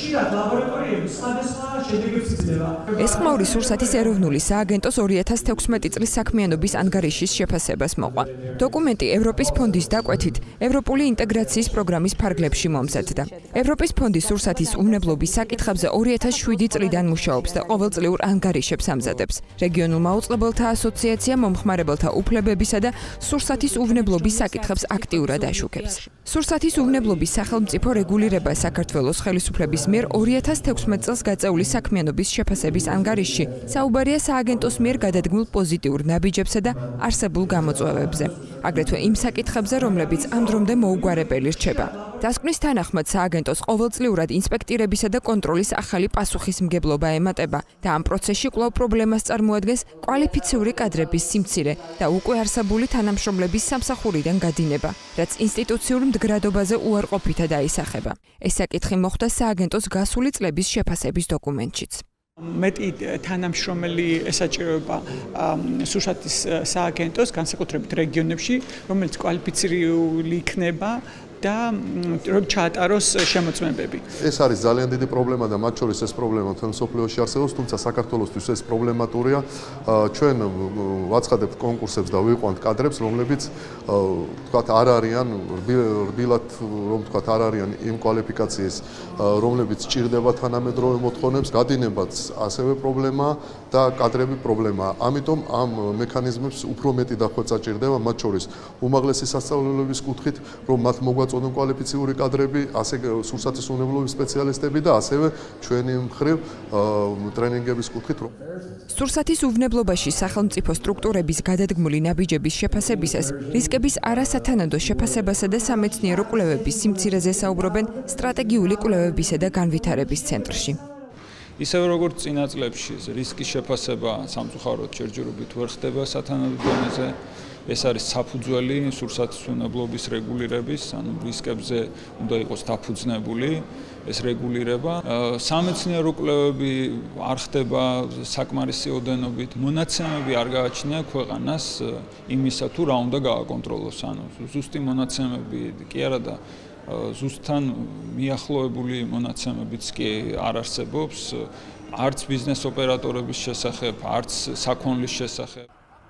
ესხმაური სურსათის ეროვნული სააგენტოს 2016 წლის საქმიანობის ანგარიშის შეფასებას მოყვა. დოკუმენტი ევროპის ფონდის დაკვეთით ევროპული ინტეგრაციის პროგრამის ფარგლებში მომზადდა. ევროპის ფონდი სურსათის უვნებლობის საკითხებზე 2007 წლიდან მუშაობს და ყოველწლიურ ანგარიშებს ამზადებს. რეგიონულმა აუწყებელთა ასოციაცია მომხმარებელთა უფლებებისა და სურსათის უვნებლობის საკითხებს აქტიურად აშუქებს. სურსათის უვნებლობის სახელმწიფო რეგულირება საქართველოს ხელისუფლების მიერ 2016 წელს გაწეული საქმიანობის შეფასების ანგარიშში საუბარია სააგენტოს მიერ გადადგმულ პოზიტიურ ნაბიჯებსა და არსებულ გამოწვევებზე. აგრეთვე იმ საკითხებზე, რომლებიც ამ დრომდე მოუგვარებელი რჩება. დასკვნის თანახმად სააგენტოს ყოველწლიურად ინსპექტირებისა და კონტროლის ახალი პასუხისმგებლობა ემატება და ამ პროცესში კვლავ პრობლემას წარმოადგენს კვალიფიციური კადრების სიმცირე და უკვე არსებული თანამშრომლების სამსახურიდან გადინება, რაც ინსტიტუციურ მდგრადობაზე უარყოფითად აისახება. ეს საკითხი მოხდა სააგენტოს გასული წლების შეფასების დოკუმენტშიც. მეტი თანამშრომელი ესაჭიროება სურსათის სააგენტოს, განსაკუთრებით რეგიონებში, რომელიც კვალიფიცირებული იქნება და რომ ჩაატაროს შემოწმებები. ეს არის ძალიან დიდი პრობლემა და მათ შორის ეს პრობლემა მთელ მსოფლიოში არსებობს, თუმცა საქართველოსთვის ეს პრობლემატურია. ჩვენ ვაცხადებთ კონკურსებს და ვიყვანთ კადრებს, რომლებიც თქვათ არ არიან რბილად, რომ თქვათ არ არიან იმ კვალიფიკაციის, რომლებიც სჭირდება თანამედროვე მოთხოვნებს, გადინებაც ასევე პრობლემაა და კადრები პრობლემაა. ამიტომ ამ მექანიზმებს უფრო მეტი დახვეწა ჭირდება, მათ შორის უმაღლესი სასწავლებლების კუთხით, რომ მათ მოგვაწოდონ კვალიფიციური კადრები, ასე სურსათის უვნებლობის სპეციალისტები და ასევე ჩვენი მხრივ ტრენინგების კუთხით. სურსათის უვნებლობაში სახელმწიფო სტრუქტურების გადადგმული ნაბიჯების შეფასებისას რისკების არასათანადო შეფასებასა და სამეცნიერო კვლევების სიმცირეზე საუბრობენ სტრატეგიული კვლევებისა და განვითარების ცენტრში. ისევ როგორც წინა წლებში რისკის შეფასება სამწუხაროდ ჯერჯერობით ვერ ხდება სათანადო დონეზე. ეს არის საფუძველი სურსათის უვნებლობის რეგულირების, ანუ რისკებზე უნდა იყოს დაფუძნებული ეს რეგულირება. სამეცნიერო კვლევები არ ხდება საკმარისი ოდენობით, მონაცემები არ გააჩნია ქვეყანას იმისა თუ რა უნდა გააკონტროლოს, ანუ ზუსტი მონაცემები კი არა და ზუსტთან მიახლოებული მონაცემებიც კი არ არსებობს, არც ბიზნეს ოპერატორების შესახებ, არც საქონლის შესახებ.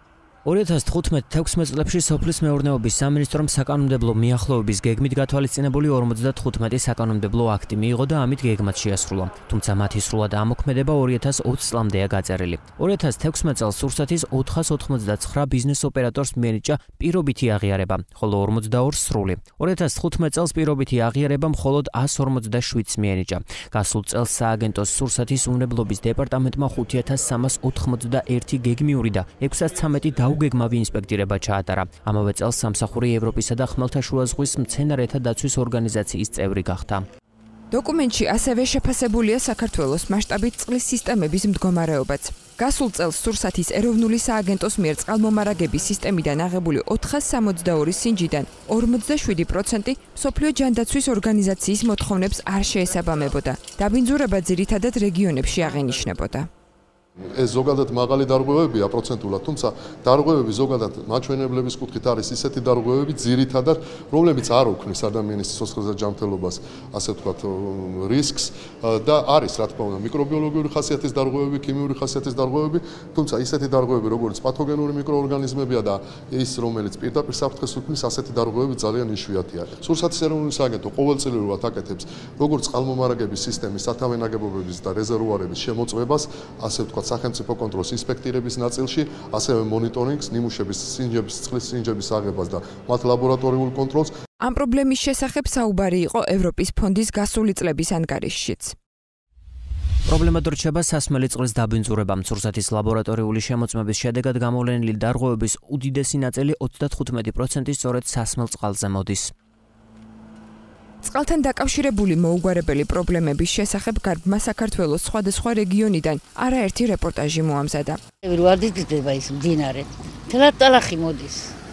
2015-16 წლებში სოფლის მეურნეობის სამინისტრომ საკანონმდებლო მიახლოების გეგმით გათვალისწინებული 55 საკანონმდებლო აქტი მიიღო და ამით გეგმაც შეასრულა. თუმცა მათი სრულად ამოქმედება 2020 წლამდეა გაწერილი. 2016 წელს სურსათის 499 ბიზნეს ოპერატორს მიენიჭა პირობითი აღიარება, ხოლო 42 სრული. 2015 წელს პირობითი აღიარება მხოლოდ 147-ს მიენიჭა. გასულ წელს სააგენტოს სურსათის უვნებლობის დეპარტამენტმა 5391 გეგმიური და 613 დაუგეგმავი ინსპექტირება ჩაატარა. ამავე წელს სამსახური ევროპისა და ხმელთაშუა ზღვის მცენარეთა დაცვის ორგანიზაციის წევრი გახდა. დოკუმენტში ასევე შეფასებულია საქართველოს მასშტაბით წყლის სისტემების მდგომარეობაც. გასულ წელს სურსათის ეროვნული სააგენტოს მიერ წყალმომარაგების სისტემიდან აღებული 462 სინჯიდან 47% მსოფლიო ჯანდაცვის ორგანიზაციის მოთხოვნებს არ შეესაბამებოდა. დაბინძურება ძირითადად რეგიონებში აღინიშნებოდა. ეს ზოგადად მაღალი დარღვევებია პროცენტულად, თუმცა დარღვევები ზოგადად მაჩვენებლების კუთხით არის ისეთი დარღვევები ძირითადად, რომლებიც არ უქმნის ადამიანის სიცოცხლეზე ჯანმრთელობას, ასე ვთქვათ, რისკს და არის რა თქმა უნდა მიკრობიოლოგიური ხასიათის დარღვევები, ქიმიური ხასიათის დარღვევები, თუმცა ისეთი დარღვევები, როგორც პათოგენური მიკროორგანიზმებია და ის, რომელიც პირდაპირ საფრთხეს უქმნის, ასეთი დარღვევები ძალიან იშვიათია. სურსათის ეროვნული სააგენტო ყოველწლიურად აკეთებს როგორც წყალმომარაგების სისტემის სათავე ნაგებობების და რეზერვუარების შემოწმებას, ასე ვთქვათ, სახელმწიფო კონტროლის ინსპექტირების ნაწილში, ასევე მონიტორინგს, ნიმუშების, სინჯების, წყლის სინჯების აღებას და მათ ლაბორატორიულ კონტროლს. ამ პრობლემის შესახებ საუბარი იყო ევროპის ფონდის გასული წლების ანგარიშშიც. პრობლემად რჩება სასმელი წყლის დაბინძურება. სურსათის ლაბორატორიული შემოწმების შედეგად გამოვლენილი დარღვევების უდიდესი ნაწილი 95% სწორედ სასმელ წყალზე მოდის. წყალთან დაკავშირებული მოუგვარებელი პრობლემების შესახებ გარბმა საქართველოს სხვადასხვა რეგიონიდან არაერთი რეპორტაჟი მოამზადა. ვარდიდდება ის მდინარე. თელად ტალახი მოდის.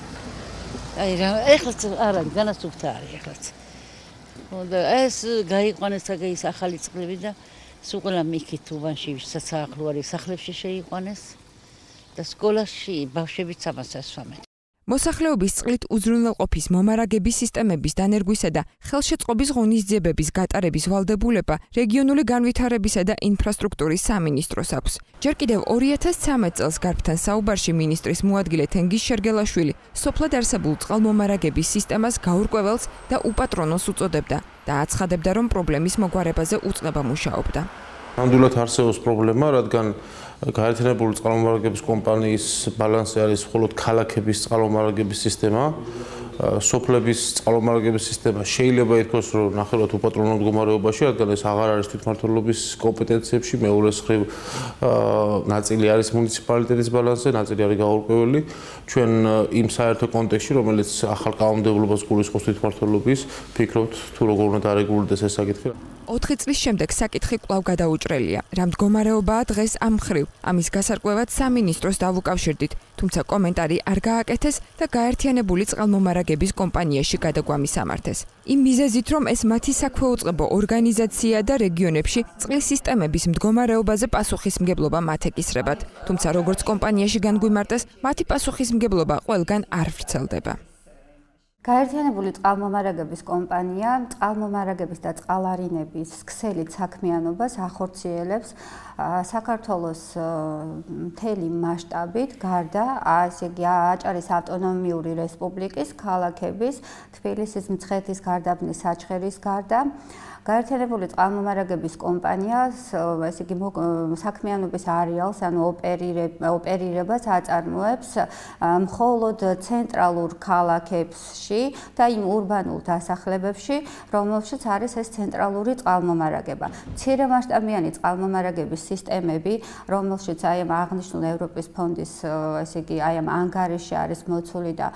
აი რა, ეხლაც არა, განასუფთა არის ეხლაც. და ეს გაიყვანეს ის ახალი წყლები და სულ ყველა მიქით უბანში სასახლო არის, სახლებში შეიყვანეს და სკოლაში ბავშვებიც ამას ასვამენ. მოსახლეობის წყლით უზრუნველყოფის მომარაგების სისტემების დანერგვისა და ხელშეწყობის ღონისძიებების გატარების ვალდებულება რეგიონული განვითარებისა და ინფრასტრუქტურის სამინისტროს აქვს. ჯერ კიდევ 2013 წელს გარბთან საუბარში მინისტრის მოადგილე თენგიზ შერგელაშვილი სოფლად არსებულ წყალმომარაგების სისტემას გაურკვეველს და უპატრონოს უწოდებდა და აცხადებდა, რომ პრობლემის მოგვარებაზე უწყება მუშაობდა. ნამდვილად არსებობს პრობლემა, რადგან გაერთიანებული წყალმომარაგების კომპანიის ბალანსი არის მხოლოდ ქალაქების წყალმომარაგების სისტემა. სოფლების წყალმომარაგების სისტემა შეიძლება ითქვას, რომ ნახევრად უპატრონო მდგომარეობაში, რადგან ეს აღარ არის თვითმმართველობის კომპეტენციებში, მეორეს მხრივ ნაწილი არის მუნიციპალიტეტის ბალანსზე, ნაწილი არის გაურკვეველი. ჩვენ იმ საერთო კონტექსტში, რომელიც ახალ კანონმდებლობას გულისხმობს თვითმმართველობის, ფიქრობთ, თუ როგორ უნდა დარეგულირდეს ეს საკითხი. 4 წლის შემდეგ საკითხი კვლავ გადაუჭრელია. რა მდგომარეობაა დღეს ამ მხრივ? ამის გასარკვევად სამინისტროს დავუკავშირდით, თუმცა კომენტარი არ გააკეთეს და გაერთიანებული წყალმომარაგების კომპანიაში გადაგვამის ამართეს. იმ მიზეზით, რომ ეს მათი საქვეუწყებო ორგანიზაცია და რეგიონებში წყლის სისტემების მდგომარეობაზე პასუხისმგებლობა მათ ეკისრებათ. თუმცა როგორც კომპანიაში განგვიმარტეს, მათი პასუხისმგებლობა ყველგან არ ვრცელდება. გაერთიანებული წყალმომარაგების კომპანია წყალმომარაგების და წყალარინების ქსელით საქმიანობას ახორციელებს საქართველოს მთელი მასშტაბით, გარდა ასე იგი აჭარის ავტონომიური რესპუბლიკის ქალაქების, თბილისის, მცხეთის, გარდაბნის, საჩხერის გარდა გაერთიანებული წყალმომარაგების კომპანიას ესე იგი საქმიანობის არეალს, ანუ ოპერირებას აწარმოებს მხოლოდ ცენტრალურ ქალაქებში და იმ ურბანულ დასახლებებში, რომელშიც არის ეს ცენტრალური წყალმომარაგება. მცირემასშტაბიანი წყალმომარაგების სისტემები, რომელშიც აი ამ აღნიშნულ ევროპის ფონდის ესე იგი აი ამ ანგარიში არის მოცული და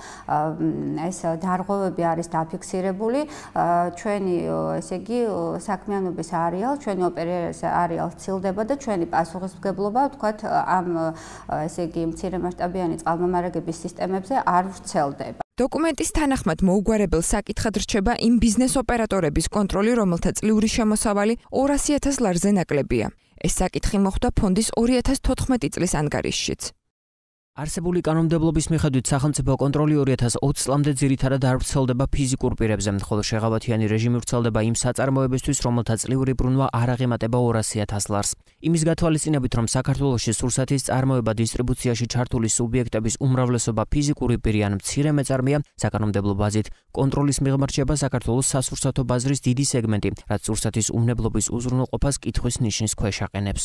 ეს დარღვევები არის დაფიქსირებული, ჩვენი ესე იგი საქმიანობის არეალ, ჩვენი ოპერირების არეალს ცილდება და ჩვენი პასუხისმგებლობა, ვთქვათ, ამ ესე იგი მცირემასშტაბიანი წყალმომარაგების სისტემებზე არ ვრცელდება. დოკუმენტის თანახმად მოუგვარებელ საკითხად რჩება იმ ბიზნეს ოპერატორების კონტროლი, რომელთა წლიური შემოსავალი 200.000 ლარზე ნაკლებია. ეს საკითხი მოხვდა ფონდის 2014 წლის ანგარიშშიც. არსებული კანონმდებლობის მიხედვით სახელმწიფო კონტროლი 2020 წლამდე ძირითადად არ ვრცელდება ფიზიკურ პირებზე, ხოლო შეღავათიანი რეჟიმი ვრცელდება იმ საწარმოებისთვის, რომელთა წლიური ბრუნვა არ აღემატება 200.000 ლარს. იმის გათვალისწინებით, რომ საქართველოში სურსათის წარმოება დისტრიბუციაში ჩართული სუბიექტების უმრავლესობა ფიზიკური პირი ან მცირე მეწარმეა, საკანონმდებლო ბაზით კონტროლის მიღმა რჩება საქართველოს სასურსათო ბაზრის დიდი სეგმენტი, რაც სურსათის უმნებლობის უზრუნველყოფას კითხვის ნიშნის ქვეშ აყენებს.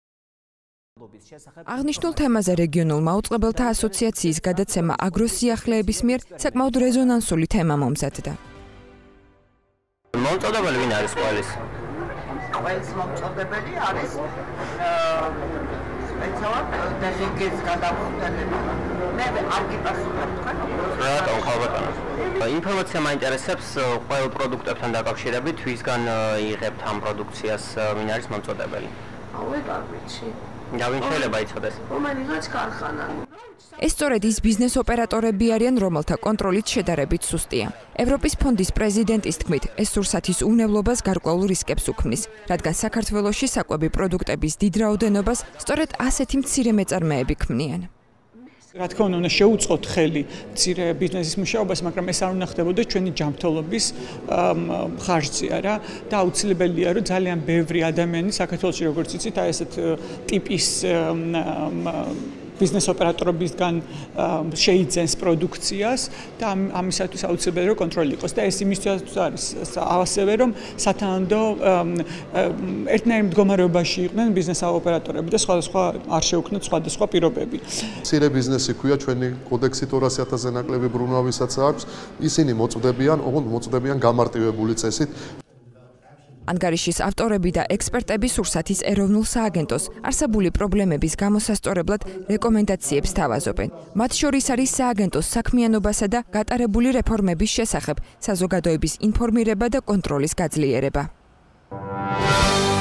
აღნიშნულ თემაზე რეგიონულმა აუწყებელთა ასოციაციის გადაცემა აგროსიახლეების მიერ საკმაოდ რეზონანსული თემა მომზადდა. მომწოდებელი ვინ არის ყველის? ყველის მომწოდებელი არის სპეციალურად დეჟინგის გადამხდელი. მე არ გიპასუხებ თქვენ. რატომ ხალბატონო? ინფორმაცია მაინტერესებს ყველ პროდუქტებთან დაკავშირებით, ვისგან იღებთ ამ პროდუქციას, ვინ არის მომწოდებელი? ვეღარ ვიცი. და ვინ შეიძლება იცოდეს? რომელიღაც ქარხანა. ეს სწორედ ის ბიზნეს ოპერატორები არიან, რომელთა კონტროლით შედარებით სუსტია. ევროპის ფონდის პრეზიდენტის თქმით, ეს სურსათის უნებლობას გარკვეულ რისკებს უქმნის, რადგან საქართველოში საკვები პროდუქტების დიდ რაოდენობას სწორედ ასეთი მცირე მეწარმეები ქმნიან. რა თქმა უნდა, შეუწყოთ ხელი მცირე ბიზნესის მუშაობას, მაგრამ ეს არ უნდა ხდებოდეს ჩვენი ჯანმრთელობის ხარჯზეა რა და აუცილებელია, რომ ძალიან ბევრი ადამიანი საქართველოში, როგორც იცით, აი ესეთ ტიპის ბიზნეს ოპერატორებისგან შეიძენს პროდუქციას და ამისათვის აუცილებელია, რომ კონტროლი იყოს და ეს იმისთვის არის ასევე, რომ სათანადო ერთნაირ მდგომარეობაში იყვნენ ბიზნეს ოპერატორები და სხვადასხვა არ შეუქმნათ სხვადასხვა პირობები. მცირე ბიზნესი ქვია ჩვენი კოდექსით 200.000-ზე ნაკლები ბრუნვა ვისაც აქვს, ისინი მოწვდებიან გამარტივებული წესით. ანგარიშის ავტორები და ექსპერტები სურსათის ეროვნულ სააგენტოს არსებული პრობლემების გამოსასწორებლად რეკომენდაციებს თავაზობენ. მათ შორის არის სააგენტოს საქმიანობასა და გატარებული რეფორმების შესახებ საზოგადოების ინფორმირება და კონტროლის გაძლიერება.